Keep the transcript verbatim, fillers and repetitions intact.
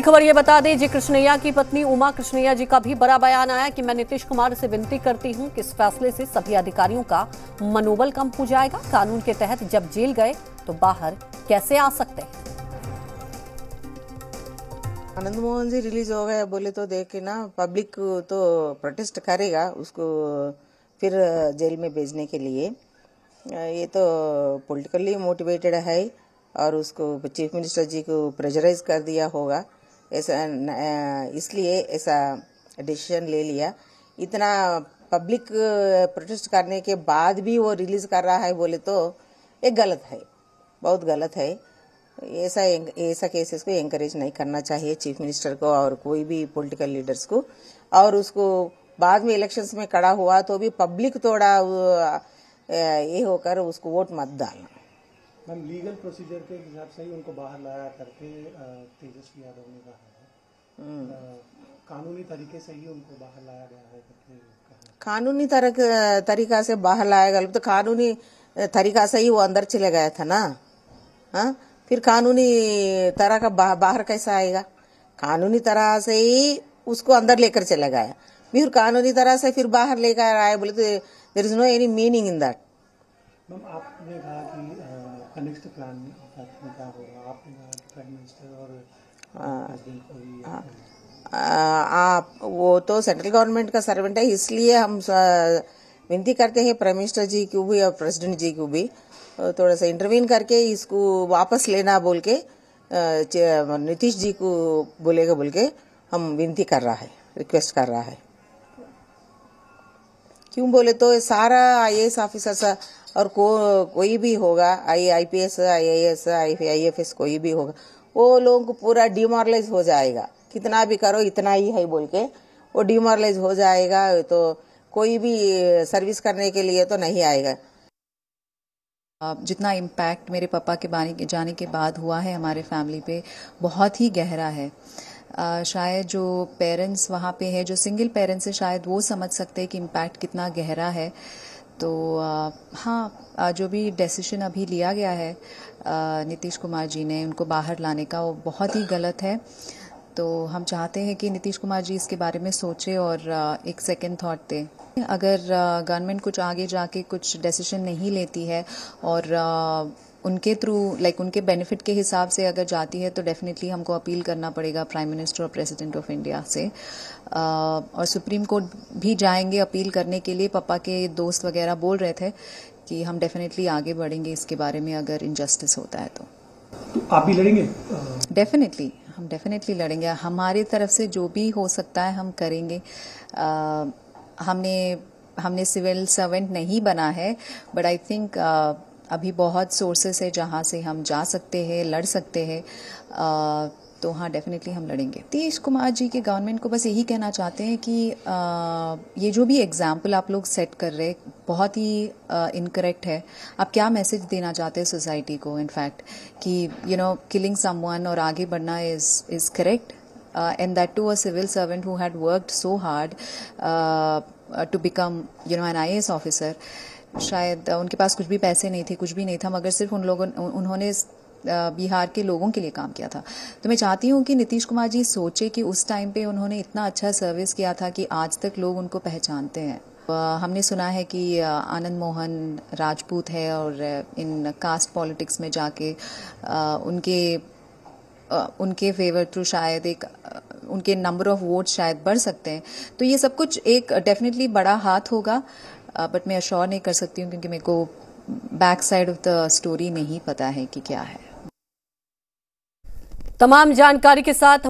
खबर ये बता दें, जी कृष्णैया की पत्नी उमा कृष्णैया जी का भी बड़ा बयान आया कि मैं नीतीश कुमार से विनती करती हूं कि इस फैसले से सभी अधिकारियों का मनोबल कम हो जाएगा। कानून के तहत जब जेल गए तो बाहर कैसे आ सकते हैं। आनंद मोहन जी रिलीज हो गए बोले तो देख के ना पब्लिक तो प्रोटेस्ट करेगा उसको फिर जेल में भेजने के लिए। ये तो पॉलिटिकली मोटिवेटेड है और उसको चीफ मिनिस्टर जी को प्रेशराइज कर दिया होगा, ऐसा इसलिए ऐसा डिसीजन ले लिया। इतना पब्लिक प्रोटेस्ट करने के बाद भी वो रिलीज कर रहा है बोले तो ये गलत है, बहुत गलत है। ऐसा ऐसा केसेस को एंकरेज नहीं करना चाहिए चीफ मिनिस्टर को और कोई भी पॉलिटिकल लीडर्स को। और उसको बाद में इलेक्शंस में खड़ा हुआ तो भी पब्लिक थोड़ा ये होकर उसको वोट मत डालना। मैम लीगल प्रोसीजर के हिसाब से ही उनको बाहर लाया करके तेजस्वी यादव ने कहा है, कानूनी तरीके से ही उनको बाहर लाया गया है करके। कानूनी तरीका से बाहर लाया गया तो कानूनी तरीका से ही वो अंदर चले गया था ना। हाँ, फिर कानूनी तरह का बा, बाहर कैसा आएगा? कानूनी तरह से ही उसको अंदर लेकर चला गया, फिर कानूनी तरह से फिर बाहर लेकर आए बोले तो there is no any meaning in that. Ma'am आपने कहा कि नेक्स्ट प्लान क्या होगा, आपने कहा कि प्राइम मिनिस्टर और प्रेसिडेंट को ही आप वो तो सेंट्रल गवर्नमेंट का सर्वेंट है, इसलिए हम विनती करते हैं प्राइम मिनिस्टर जी को भी और प्रेसिडेंट जी को भी थोड़ा सा इंटरवीन करके इसको वापस लेना बोल के नीतीश जी को बोलेगा बोल के हम विनती कर रहा है, रिक्वेस्ट कर रहा है। क्यों बोले तो सारा आई ए एस ऑफिसर और को कोई भी होगा, I I P S I A S I F S कोई भी होगा, वो लोगों को पूरा डिमोरलाइज हो जाएगा। कितना भी करो इतना ही है बोल के वो डिमोरलाइज हो जाएगा, तो कोई भी सर्विस करने के लिए तो नहीं आएगा। जितना इम्पैक्ट मेरे पापा के बानी के जाने के बाद हुआ है हमारे फैमिली पे बहुत ही गहरा है। आ, शायद जो पेरेंट्स वहाँ पे है, जो सिंगल पेरेंट्स है, शायद वो समझ सकते हैं कि इम्पैक्ट कितना गहरा है। तो आ, हाँ, आ, जो भी डिसीजन अभी लिया गया है नीतीश कुमार जी ने उनको बाहर लाने का, वो बहुत ही गलत है। तो हम चाहते हैं कि नीतीश कुमार जी इसके बारे में सोचें और आ, एक सेकंड थॉट दें। अगर गवर्नमेंट कुछ आगे जाके कुछ डिसीजन नहीं लेती है और आ, उनके थ्रू लाइक उनके बेनिफिट के हिसाब से अगर जाती है तो डेफिनेटली हमको अपील करना पड़ेगा प्राइम मिनिस्टर और प्रेसिडेंट ऑफ इंडिया से। आ, और सुप्रीम कोर्ट भी जाएंगे अपील करने के लिए। पापा के दोस्त वगैरह बोल रहे थे कि हम डेफिनेटली आगे बढ़ेंगे इसके बारे में अगर इनजस्टिस होता है तो। आप भी लड़ेंगे? डेफिनेटली हम डेफिनेटली लड़ेंगे। हमारी तरफ से जो भी हो सकता है हम करेंगे। आ, हमने हमने सिविल सर्वेंट नहीं बना है, बट आई थिंक अभी बहुत सोर्सेस है जहाँ से हम जा सकते हैं, लड़ सकते हैं। uh, तो हाँ, डेफिनेटली हम लड़ेंगे। नीतीश कुमार जी के गवर्नमेंट को बस यही कहना चाहते हैं कि uh, ये जो भी एग्जाम्पल आप लोग सेट कर रहे हैं बहुत ही इनकरेक्ट uh, है। आप क्या मैसेज देना चाहते हैं सोसाइटी को इनफैक्ट कि यू नो किलिंग समवन और आगे बढ़ना is is correct, and that too a civil servant who had worked so hard to become you know an I A S officer. शायद उनके पास कुछ भी पैसे नहीं थे, कुछ भी नहीं था, मगर सिर्फ उन लोगों उन्होंने बिहार के लोगों के लिए काम किया था। तो मैं चाहती हूँ कि नीतीश कुमार जी सोचे कि उस टाइम पे उन्होंने इतना अच्छा सर्विस किया था कि आज तक लोग उनको पहचानते हैं। हमने सुना है कि आनंद मोहन राजपूत है और इन कास्ट पॉलिटिक्स में जाके उनके उनके फेवर थ्रू शायद एक उनके नंबर ऑफ वोट शायद बढ़ सकते हैं। तो ये सब कुछ एक डेफिनेटली बड़ा हाथ होगा, बट मैं अश्योर नहीं कर सकती हूँ क्योंकि मेरे को back side of the story नहीं पता है कि क्या है। तमाम जानकारी के साथ